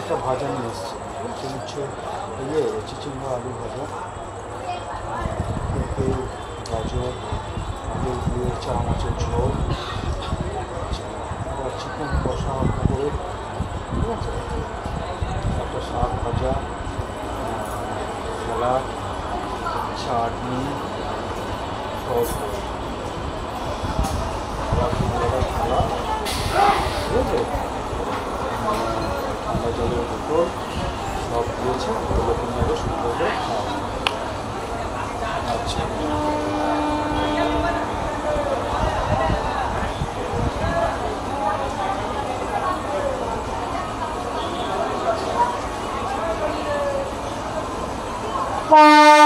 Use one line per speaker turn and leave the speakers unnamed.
একটা ভাজা নিয়ে এসছে, হচ্ছে চিচিঙ্গা আলু ভাজা, পেঁপে, গাজর, আলু দিয়ে চা মাছের ঝোল, আবার চিকেন কষা করে, ঠিক আছে, একটা শাক ভাজা, স্যালাড, চাটনি, সস, আবার থালা, ঠিক আছে, ঠান্ডা জলের বোতল সব দিয়েছে, ওগুলো কিনে সুন্দর করে খাওয়া। আচ্ছা।